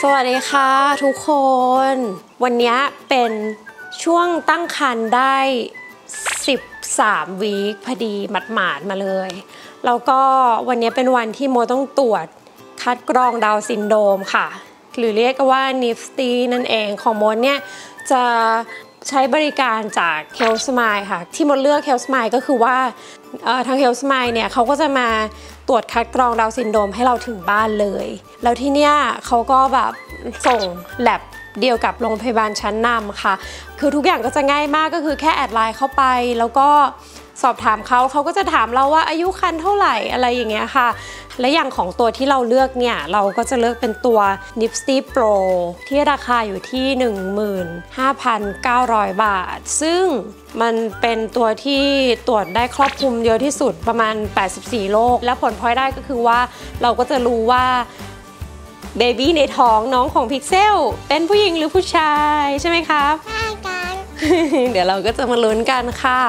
สวัสดีค่ะทุกคนวันนี้เป็นช่วงตั้งครรภ์ได้13 วีคพอดีหมาดๆมาเลยแล้วก็วันนี้เป็นวันที่โมต้องตรวจคัดกรองดาวน์ซินโดรมค่ะหรือเรียกว่า NIFT นั่นเองของโมเนี่ยจะใช้บริการจาก Health Smile ค่ะที่โมเลือก Health Smile ก็คือว่าทาง Health Smile เนี่ยเขาก็จะมาตรวจคัดกรองดาวน์ซินโดรมให้เราถึงบ้านเลยแล้วที่เนี่ยเขาก็แบบส่งแลบเดียวกับโรงพยาบาลชั้นนำค่ะคือทุกอย่างก็จะง่ายมากก็คือแค่แอดไลน์เข้าไปแล้วก็สอบถามเขาก็จะถามเราว่าอายุครรภ์เท่าไหร่อะไรอย่างเงี้ยค่ะและอย่างของตัวที่เราเลือกเนี่ยเราก็จะเลือกเป็นตัว NIFT Pro ที่ราคาอยู่ที่ 15,900 บาทซึ่งมันเป็นตัวที่ตรวจได้ครอบคลุมเยอะที่สุดประมาณ84โรคและผลพลอยได้ก็คือว่าเราก็จะรู้ว่าเบบี้ในท้องน้องของพิกเซลเป็นผู้หญิงหรือผู้ชายใช่ไหมครับใช่กัน เดี๋ยวเราก็จะมาลุ้นกันค่ะ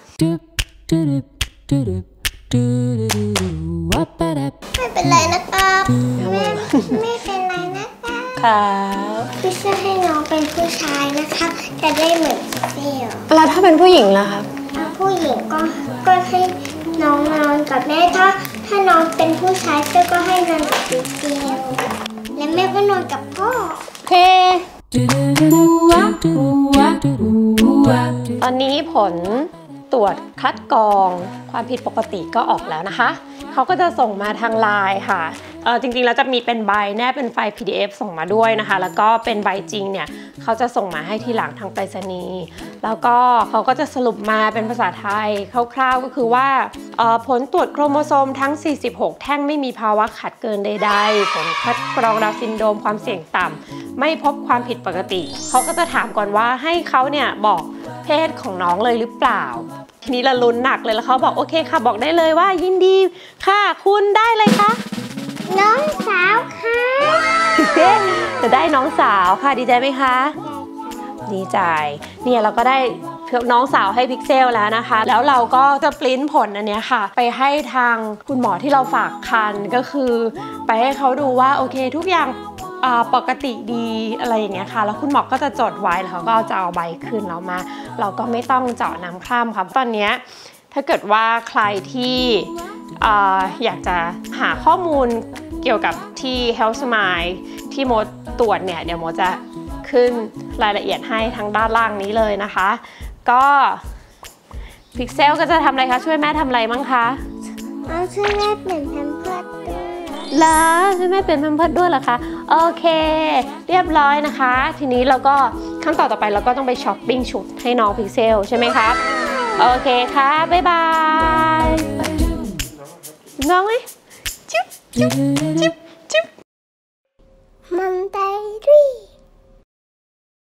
ไม่เป็นไรนะครับไม่เป็นไรนะครับครับพี่เชื่อให้น้องเป็นผู้ชายนะครับจะได้เหมือนพิกเซลแล้วถ้าเป็นผู้หญิงล่ะครับถ้าผู้หญิงก็ให้น้องนอนกับแม่ถ้าน้องเป็นผู้ชายก็ให้นอนกับพิกเซลและแม่ก็นอนกับพ่อโอเคตอนนี้ผลตรวจคัดกรองความผิดปกติก็ออกแล้วนะคะเขาก็จะส่งมาทางไลน์ค่ะจริงๆแล้วจะมีเป็นใบแนบเป็นไฟล์ PDF ส่งมาด้วยนะคะแล้วก็เป็นใบจริงเนี่ยเขาจะส่งมาให้ทีหลังทางไปรษณีย์แล้วก็เขาก็จะสรุปมาเป็นภาษาไทยคร่าวๆก็คือว่าผลตรวจโครโมโซมทั้ง46แท่งไม่มีภาวะขาดเกินใดๆผลคัดกรองดาวน์ซินโดรมความเสี่ยงต่ำไม่พบความผิดปกติเขาก็จะถามก่อนว่าให้เขาเนี่ยบอกเพศของน้องเลยหรือเปล่าทีนี้ละลุ้นหนักเลยแล้วเขาบอกโอเคค่ะบอกได้เลยว่ายินดีค่ะคุณได้เลยค่ะน้องสาวค่ะจะได้น้องสาวค่ะดีใจไหมคะดีใจเนี่ยเราก็ได้น้องสาวให้พิกเซลแล้วนะคะแล้วเราก็จะปริ้นผลอันนี้ค่ะไปให้ทางคุณหมอที่เราฝากคันก็คือไปให้เขาดูว่าโอเคทุกอย่างปกติดีอะไรอย่างเงี้ยค่ะแล้วคุณหมอก็จะจดไว้แล้วเขาก็จะเอาใบคืนเรามาเราก็ไม่ต้องเจาะน้ำคร่ำค่ะตอนนี้ถ้าเกิดว่าใครที่อยากจะหาข้อมูลเกี่ยวกับที่ Health Smile ที่โมตรวจเนี่ยเดี๋ยวโมจะขึ้นรายละเอียดให้ทางด้านล่างนี้เลยนะคะก็พิกเซลก็จะทำอะไรคะช่วยแม่ทำอะไรบ้างคะช่วยแม่เปลี่ยนแพมเพิร์สด้วยแล้วช่วยแม่เปลี่ยนแพมเพิร์สด้วยเหรอคะโอเคเรียบร้อยนะคะทีนี้เราก็ขั้นตอนต่อไปเราก็ต้องไปช้อปปิ้งชุดให้น้องพิกเซลใช่ไหมคะโอเคค่ะบ๊ายบายน้องเลยจิ๊บจิ๊บจิ๊บ